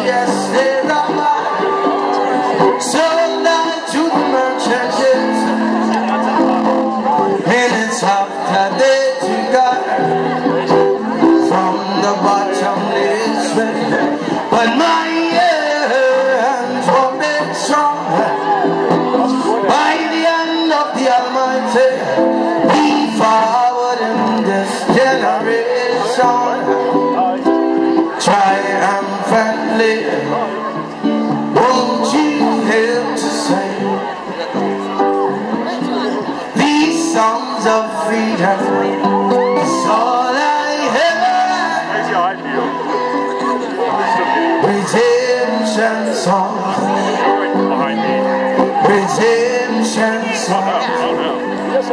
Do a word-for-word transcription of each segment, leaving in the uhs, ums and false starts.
yesterday, sold out to the merchants, and it's after they took out from the bottomless pit. But my hands were made strong by the hand of the Almighty. Be forward in this generation, triumphantly. Won't you help to sing these songs of freedom? It's all I have. Redemption songs, redemption songs.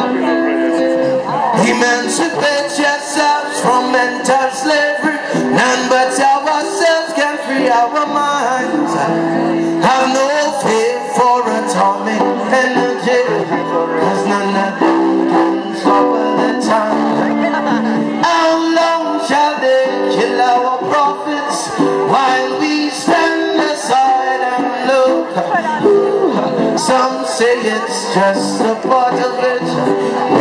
Emancipate yourselves from mental slavery. None but ourselves can free our minds. Have no fear for atomic energy, cause none of them can stop the time. How long shall they kill our prophets while we stand aside and look? Some say it's just a part of it.